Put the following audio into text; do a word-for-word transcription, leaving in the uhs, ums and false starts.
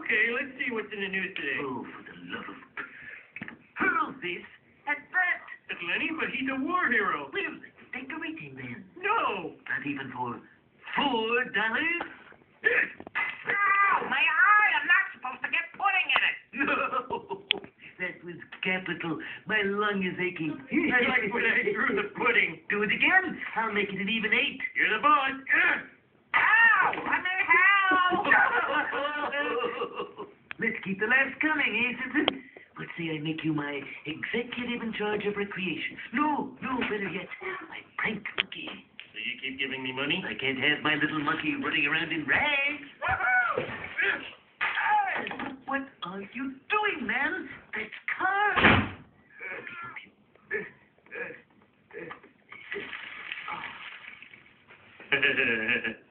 Okay, let's see what's in the news today. Oh, for the love of... Hurl this at that. At Lenny, but he's a war hero. Well, decorating then. No! Not even for four dollars? Ow! My eye! I'm not supposed to get pudding in it. No! That was capital. My lung is aching. I like when I threw the pudding. Do it again. I'll make it an even eight. You're the boss. Ow! I need help! Let's keep the laughs coming, eh, citizen? Let's say I make you my executive in charge of recreation. No, no, better yet, my prank monkey. So you keep giving me money? I can't have my little monkey running around in rags. What are you doing, man? That's car. Let me help you.